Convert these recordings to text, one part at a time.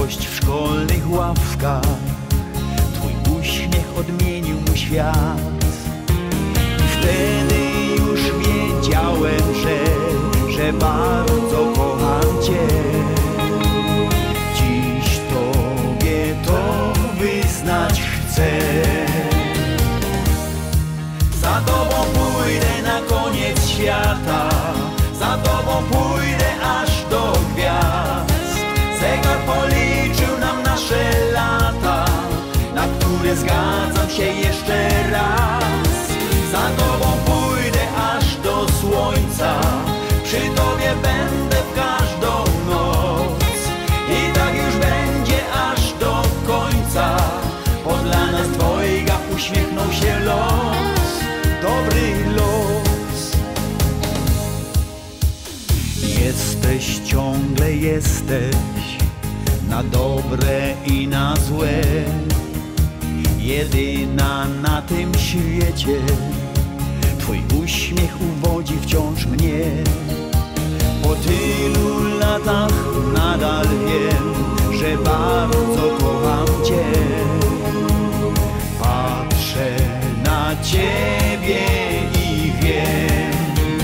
radość w szkolnych ławkach. Twój uśmiech odmienił mój świat. I wtedy już wiedziałem, że bardzo kocham Cię. Dziś Tobie to wyznać chcę. Za Tobą pójdę na koniec świata, za Tobą pójdę aż do gwiazd. Zegar policzył nam nasze lata, na które zgadzam się jeszcze raz. Za Tobą pójdę aż do słońca, przy Tobie będę w każdą noc. I tak już będzie aż do końca, bo dla nas dwojga uśmiechnął się los, dobry los. Jesteś, ciągle jesteś, na dobre i na złe. Jedyna na tym świecie, Twój uśmiech uwodzi wciąż mnie. Po tylu latach nadal wiem, że bardzo kocham Cię. Patrzę na Ciebie i wiem,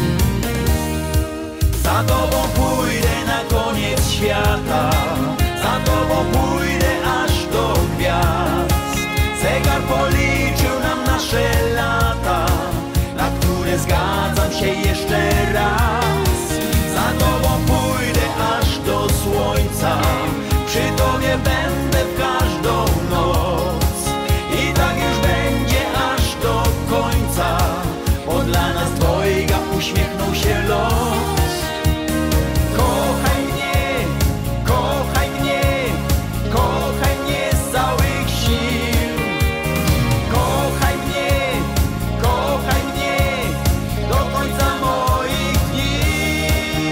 za Tobą pójdę na koniec świata, za Tobą pójdę aż do gwiazd. Zegar policzył nam nasze lata, na które zgadzam się jeszcze raz. Za Tobą pójdę aż do słońca, przy Tobie będę w każdą noc. I tak już będzie aż do końca, bo dla nas dwojga uśmiechnął się los. Kochaj mnie, kochaj mnie, kochaj mnie z całych sił. Kochaj mnie, kochaj mnie do końca moich dni.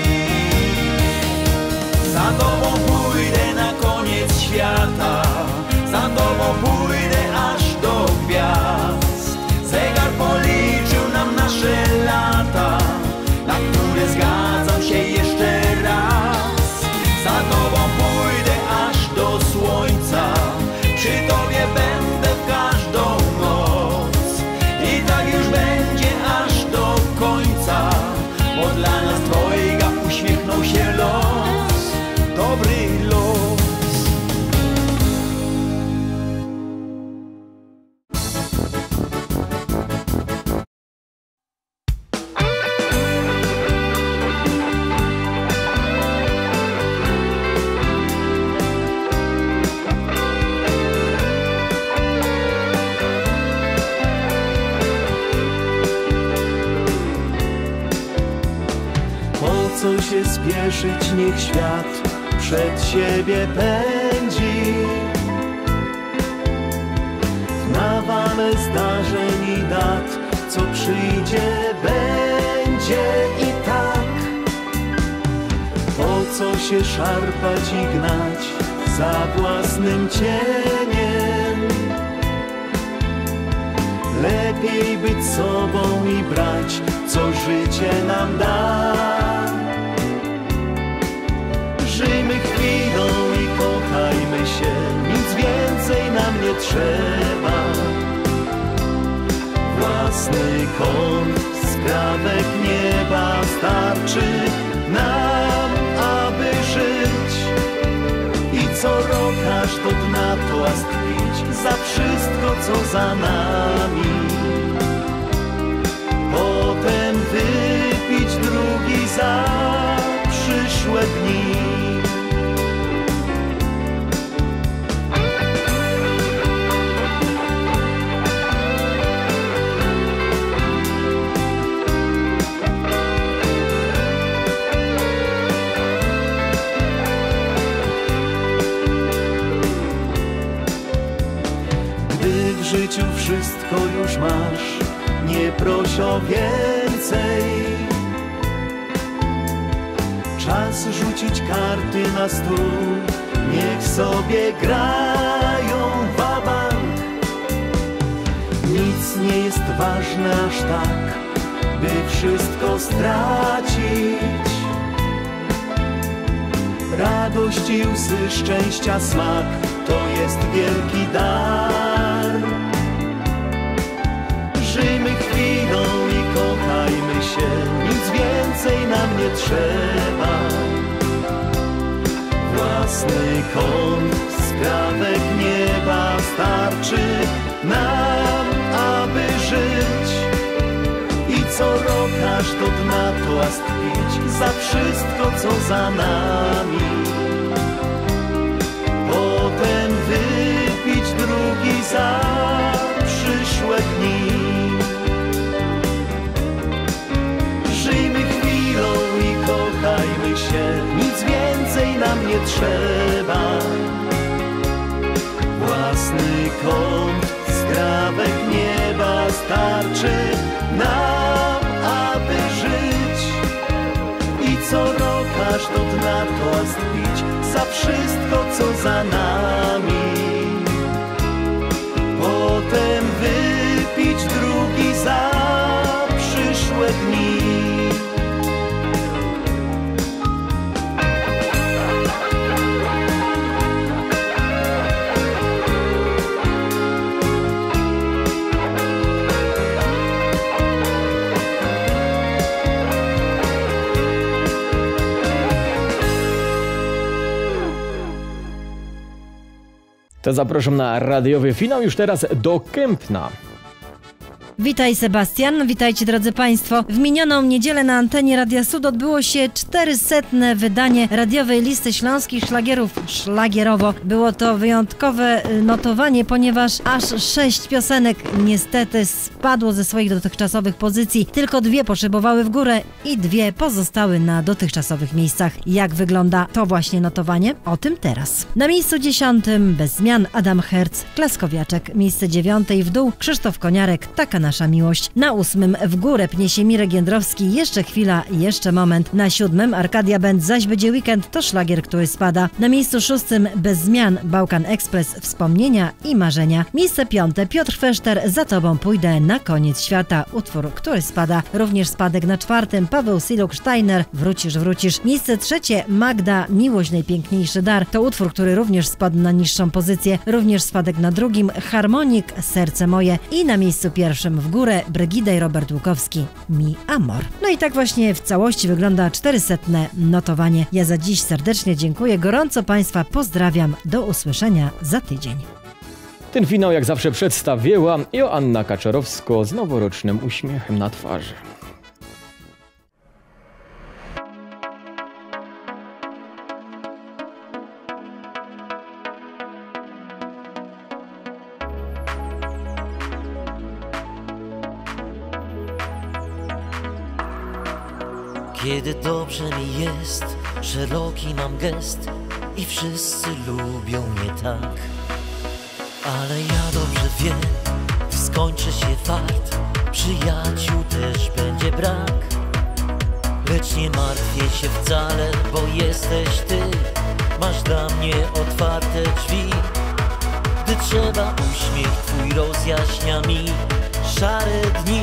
Za Tobą pójdę na koniec świata, za Tobą pójdę aż do gwiazd. Zegar policzył nam nasze lata, na które zgadzam się jeszcze raz. Za Tobą pójdę aż do słońca, przy Tobie będę w każdą noc. I tak już będzie aż do końca, bo dla nas dwojga uśmiechnął się los, dobry los. Po co się spieszyć, niech świat przed siebie pędzi. Nawale zdarzeń i dat, co przyjdzie, będzie i tak. Po co się szarpać i gnać za własnym cieniem? Lepiej być sobą i brać, co życie nam da. Żyjmy chwilą i kochajmy się, nic więcej nam nie trzeba. Własny kąt, skrawek nieba starczy nam, aby żyć. I co rok aż do dna toast pić za wszystko, co za nami. Potem wypić drugi za przyszłe dni. Gdy w życiu wszystko już masz, nie proś o więcej. Czas rzucić karty na stół, niech sobie grają wabank. Nic nie jest ważne aż tak, by wszystko stracić. Radość i łzy szczęścia smak to jest wielki dar. Żyjmy chwilą i kochajmy się, nic więcej nam nie trzeba. Własny kąt, skrawek nieba starczy nam, aby żyć. I co rok aż do dna toast pić za wszystko, co za nami. Potem wypić drugi za przyszłe dni. Żyjmy chwilą i kochajmy się, nic więcej nam nie trzeba. Własny kąt, skrawek nieba starczy nam, aby żyć. I co rok aż do dna toast pić za wszystko, co za nami. Potem wypić drugi za przyszłe dni. To zapraszam na radiowy finał już teraz do Kępna. Witaj Sebastian, witajcie drodzy Państwo. W minioną niedzielę na antenie Radia Sud odbyło się 400. wydanie radiowej listy śląskich szlagierów Szlagierowo. Było to wyjątkowe notowanie, ponieważ aż 6 piosenek niestety spadło ze swoich dotychczasowych pozycji. Tylko 2 poszybowały w górę i 2 pozostały na dotychczasowych miejscach. Jak wygląda to właśnie notowanie? O tym teraz. Na miejscu 10 bez zmian Adam Herc, Klaskowiaczek. Miejsce 9 w dół Krzysztof Koniarek, Taka nasza miłość. Na 8 w górę pnie się Mirek Jędrowski, Jeszcze chwila, jeszcze moment. Na 7 Arkadia Band, Zaś będzie weekend, to szlagier, który spada. Na miejscu 6 bez zmian Bałkan Express, Wspomnienia i marzenia. Miejsce 5 Piotr Feszter, Za tobą pójdę na koniec świata, utwór, który spada. Również spadek na 4 Paweł Siluk-Steiner, Wrócisz, wrócisz. Miejsce 3 Magda, Miłość, najpiękniejszy dar, to utwór, który również spadł na niższą pozycję. Również spadek na 2 Harmonik, Serce moje. I na miejscu 1 w górę Brygida i Robert Łukowski, Mi Amor. No i tak właśnie w całości wygląda 400. notowanie. Ja za dziś serdecznie dziękuję, gorąco Państwa pozdrawiam, do usłyszenia za tydzień. Ten finał jak zawsze przedstawiła Joanna Kaczorowsko z noworocznym uśmiechem na twarzy. Kiedy dobrze mi jest, szeroki mam gest i wszyscy lubią mnie tak. Ale ja dobrze wiem, skończy się fart, przyjaciół też będzie brak. Lecz nie martwię się wcale, bo jesteś ty, masz dla mnie otwarte drzwi. Gdy trzeba, uśmiech twój rozjaśnia mi szare dni.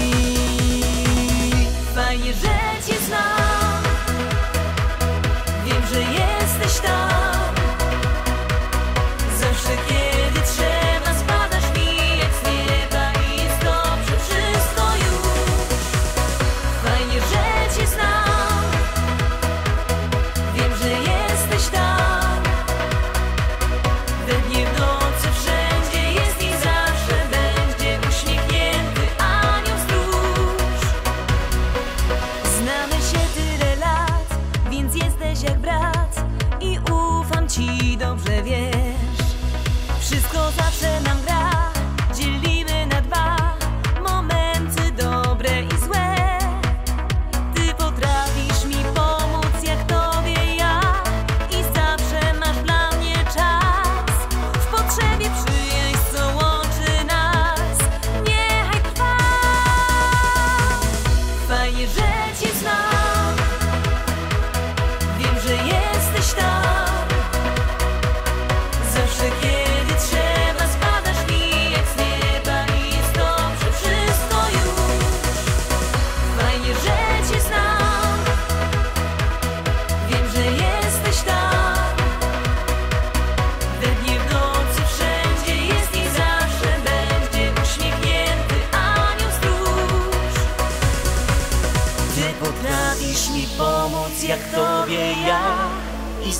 Fajnie, że cię znam, wiem, że jesteś tam. Zawsze kiedy trzeba, spadasz mi jak z nieba i jest dobrze wszystko już. Fajnie, że cię znam, wiem, że jesteś tam. We dnie, w nocy, wszędzie jest i zawsze będzie uśmiechnięty anioł stróż. Znamy się tyle lat, więc jesteś jak brat i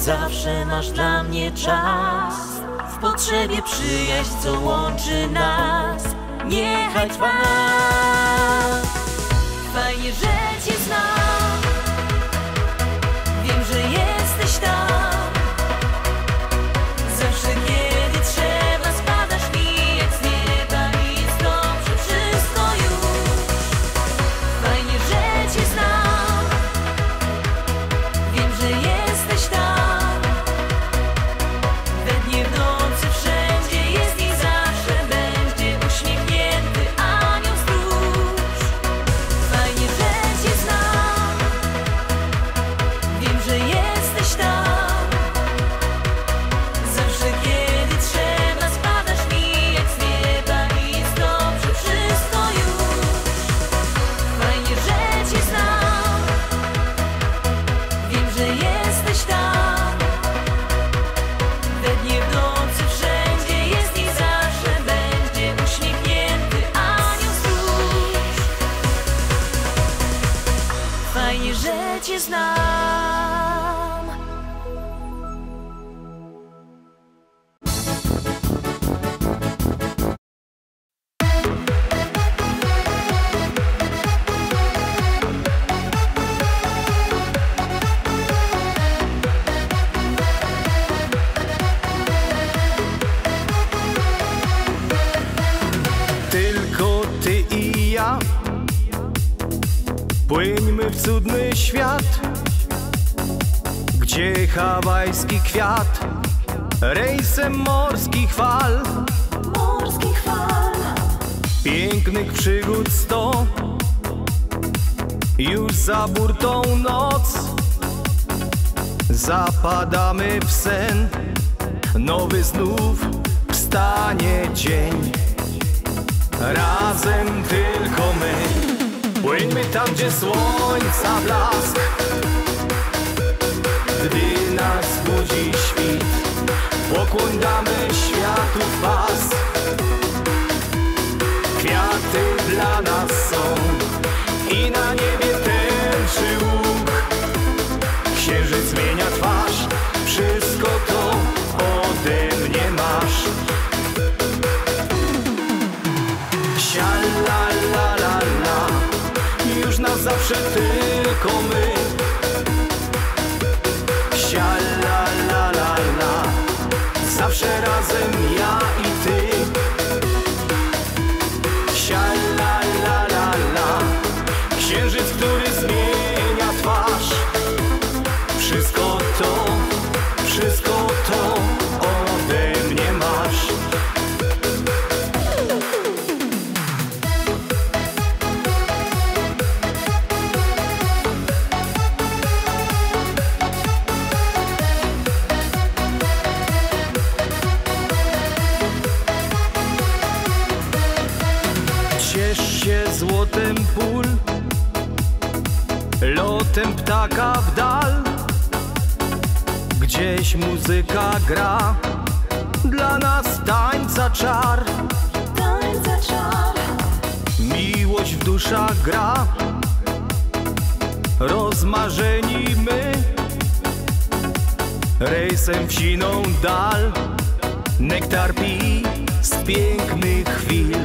zawsze masz dla mnie czas. W potrzebie przyjaźń, co łączy nas, niechaj trwa. Fajnie, że cię znam. Wiem, że jesteś tam. Zawsze kiedy trzeba, spadasz mi jak z nieba i jest dobrze wszystko już. Fajnie, że cię znam. Wiem, że jesteś tam. We dnie, w nocy, wszędzie jest i zawsze będzie uśmiechnięty anioł stróż. Fajnie, że cię znam. Wiem, że jesteś tam. Zawsze kiedy trzeba, spadasz mi jak z nieba i jest dobrze wszystko już. Fajnie, że cię znam. Wiem, że jesteś tam. We dnie, w nocy, wszędzie jest i zawsze będzie uśmiechnięty anioł stróż. Fajnie, że cię znam. Tylko ty i ja płyńmy w cudny świat, gdzie hawajski kwiat rejsem morskich fal, pięknych przygód 100, już za burtą noc. Zapadamy w sen, nowy znów wstanie dzień. Razem tylko my, płyńmy tam, gdzie słońca blask. Gdy nas budzi świt, pokłoń damy światu w pas. Kwiaty dla nas są i na niebie tęczy łuk. Księżyc zmienia twarz, wszystko to ode mnie masz. Sia la la la la, już na zawsze tylko my. Sia la la la la, zawsze razem ja i ty. Sia la la la la, księżyc, który zmienia twarz. Wszystko to ode mnie masz. Ciesz się złotem pól, lotem ptaka w dal. Gdzieś muzyka gra, dla nas tańca czar. Miłość w duszach gra, rozmarzeni my. Rejsem w siną dal, nektar pij z pięknych chwil.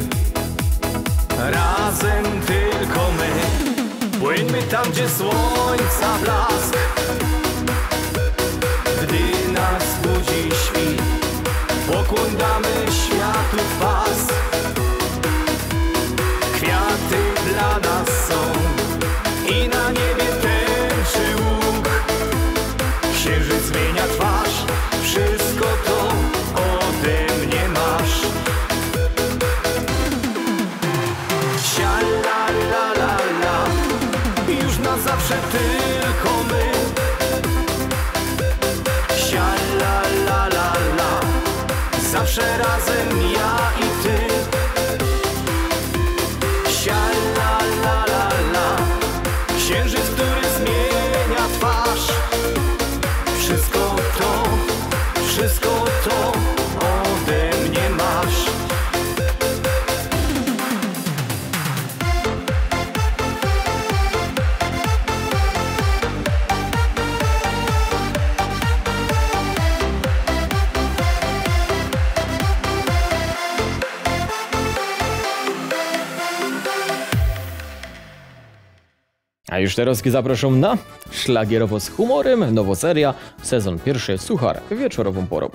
Razem tylko my, płyńmy tam, gdzie słońca blask. Gdy nas budzi świt, pokłoń damy światu w pas. Kwiaty dla nas są i na niebie tęczy łuk. Księżyc zmienia twarz, wszystko to ode mnie masz. Sia la la la la, już na zawsze tylko my. Sia la la la la, zawsze razem ja i ty. Sia la la la la, księżyc, który zmienia twarz. Wszystko to ode mnie masz. A już teraz zapraszam na Szlagierowo z humorem, nowoseria, sezon pierwszy, suchar, wieczorową porą.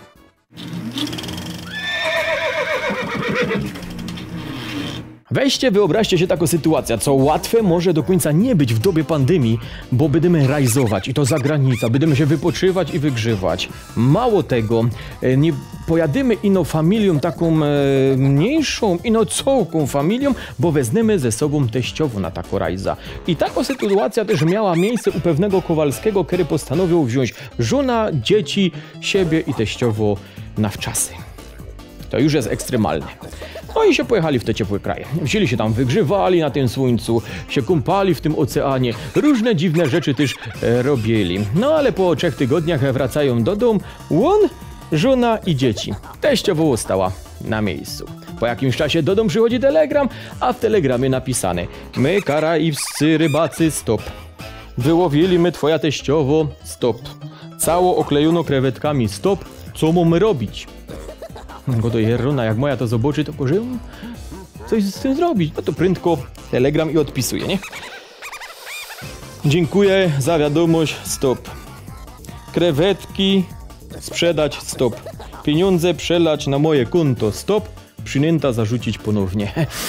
Weźcie, wyobraźcie się taką sytuację, co łatwe może do końca nie być w dobie pandemii, bo będziemy rajzować i to za granicą, będziemy się wypoczywać i wygrzewać. Mało tego, nie pojadymy ino familią taką mniejszą, ino całką familią, bo wezmemy ze sobą teściową na taką rajza. I taka sytuacja też miała miejsce u pewnego Kowalskiego, który postanowił wziąć żona, dzieci, siebie i teściowo na wczasy. To już jest ekstremalne. No i się pojechali w te ciepłe kraje. Wzięli się tam, wygrzewali na tym słońcu, się kąpali w tym oceanie, różne dziwne rzeczy też robili. No ale po 3 tygodniach wracają do domu, on, żona i dzieci. Teściowo ostała na miejscu. Po jakimś czasie do domu przychodzi telegram, a w telegramie napisane: my, karaibscy rybacy, stop. Wyłowili my twoja teściowo, stop. Cało oklejono krewetkami, stop. Co mamy robić? Go to Jerona, jak moja to zobaczy, to może coś z tym zrobić. No to prędko telegram i odpisuje, nie? Dziękuję za wiadomość, stop. Krewetki sprzedać, stop. Pieniądze przelać na moje konto, stop. Przynęta zarzucić ponownie.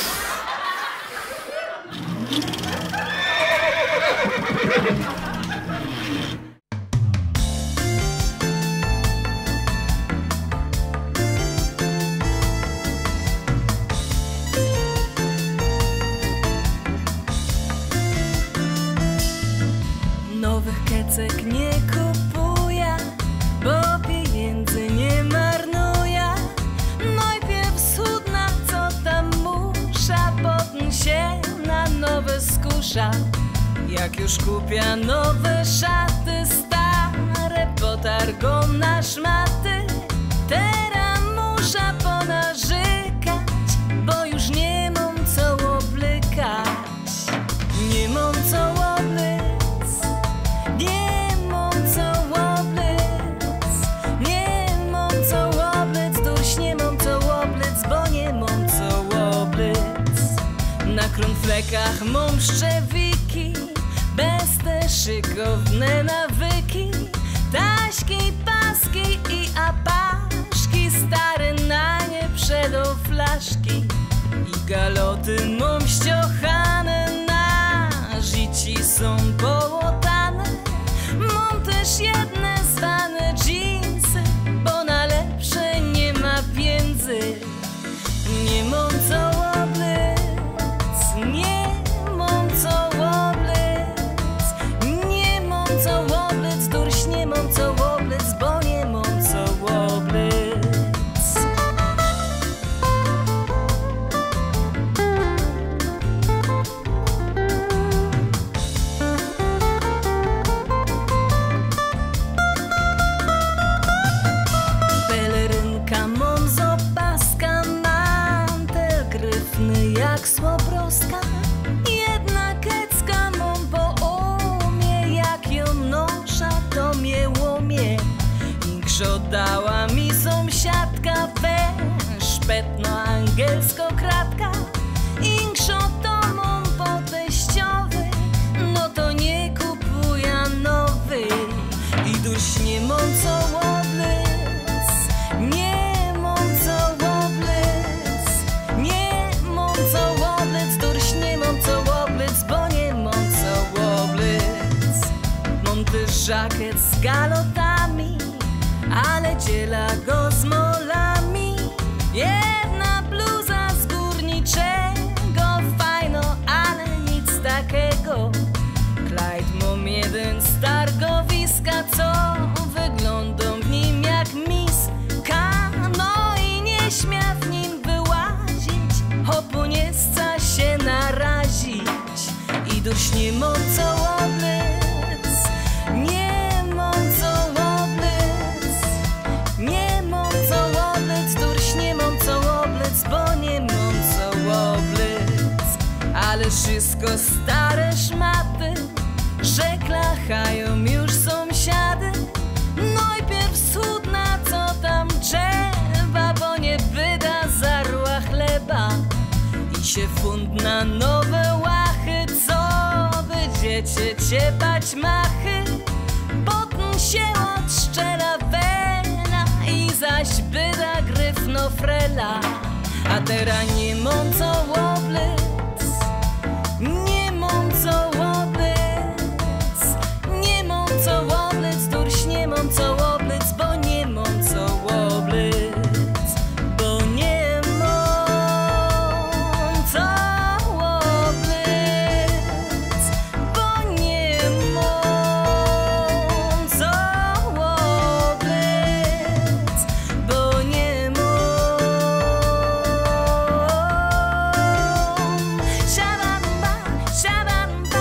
Nowych kecek nie kupuję, bo pieniędzy nie marnuję. Najpierw cudna, co tam musza, potem się na nowe skusza. Jak już kupię nowe szaty, stare potargą na szmaty. Teraz muszę ponarzekać, bo już nie mam co oblykać. Nie mam co oblec, nie mam co oblec, nie mam co oblec, duś nie mam co oblec, bo nie mam co oblec. Na kronflekach mam szczewiki, bez te szykowne nawyki. Taśki, paski i apaszki, stare na nie przedo flaszki. I galoty mam ściochane, na życi są połotane. Mam też jedne zwane dżinsy, bo na lepsze nie ma pieniędzy. Nie mam co oblec, nie mam co oblec, nie mam co oblec, durś nie mam co oblec, bo nie mam co oblec. Pelerynka mam z opaska, mantel gryfny jak słobroska. Jedna kecka mam po umie, jak ją nosza, to mnie łomie. Inkszo dała mi sąsiadka, szpetno angielsko kratka. Inkszo to mam po teściowy, no to nie kupuję nowy. I duś nie mam co oblec, nie mam co oblec, nie mam co oblec, durś nie mam co oblec, bo nie mam co oblec. Mam też żakiet z galotami, ale dziela go z molami. Jedna bluza z górniczego, fajno, ale nic takiego. Clyde mam jeden z targowiska, co wyglądam w nim jak miska. No i nie śmia w nim wyłazić, hopu nie chce się narazić. I duś nie mam co oblec, nie mam co oblec, nie mam co oblec, durś nie mam co oblec, bo nie mam co oblec. Ale wszystko stare szmaty, że klachają już sąsiady. Najpierw cudna, co tam trzeba, bo nie wyda zarła chleba. I się fund na nowe łachy, co będziecie się bać machy, potem się odszczela wena i zaś byda gryfno frela. A teraz nie mam co łoblec, nie mam co łoblec, nie mam co łoblec, durś nie mam co łoblec, bo nie mam co łoblec, bo nie mam co łoblec, bo nie mam co łoblec, bo nie mam. Shabba-ba, shabba-ba,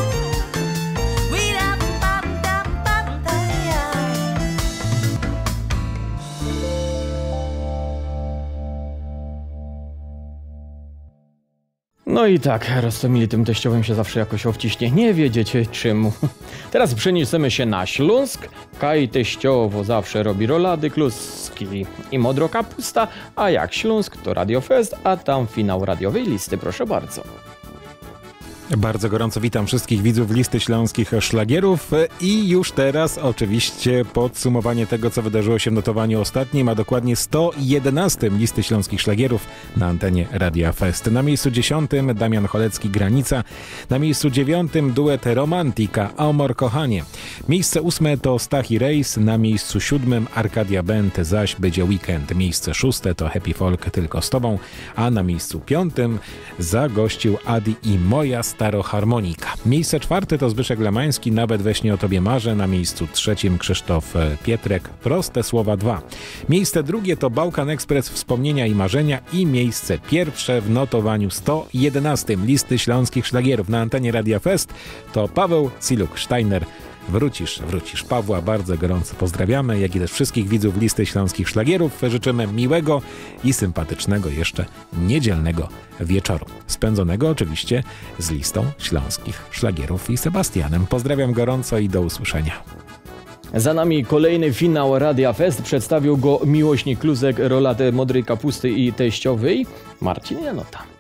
we-da-ba-ba-ba-ba-da-ya. No i tak, Rostomili tym teściowym się zawsze jakoś obciśnie. Nie wiedziecie czemu. Teraz przeniesiemy się na Śląsk. Kaj teściowo zawsze robi rolady kluski i modro kapusta, a jak Śląsk to Radio Fest, a tam finał radiowej listy, proszę bardzo. Bardzo gorąco witam wszystkich widzów Listy Śląskich Szlagierów i już teraz oczywiście podsumowanie tego, co wydarzyło się w notowaniu ostatnim, a dokładnie 111 Listy Śląskich Szlagierów na antenie Radia Fest. Na miejscu 10 Damian Cholecki Granica, na miejscu 9 duet Romantika Amor Kochanie. Miejsce 8 to Stachi Rejs, na miejscu 7 Arkadia Band Zaś będzie Weekend. Miejsce 6 to Happy Folk Tylko z Tobą, a na miejscu 5 zagościł Adi i Moja Staroharmonika. Miejsce 4 to Zbyszek Lemański, Nawet we śnie o Tobie marzę. Na miejscu 3 Krzysztof Pietrek, Proste słowa 2. Miejsce 2 to Bałkan Express, Wspomnienia i marzenia. I miejsce 1 w notowaniu 111 Listy Śląskich Szlagierów na antenie Radia Fest to Paweł Ciluk-Steiner. Wrócisz. Pawła bardzo gorąco pozdrawiamy, jak i też wszystkich widzów Listy Śląskich Szlagierów. Życzymy miłego i sympatycznego jeszcze niedzielnego wieczoru. Spędzonego oczywiście z Listą Śląskich Szlagierów i Sebastianem. Pozdrawiam gorąco i do usłyszenia. Za nami kolejny finał Radia Fest. Przedstawił go miłośnik klusek, rolady modrej kapusty i teściowej Marcin Janota.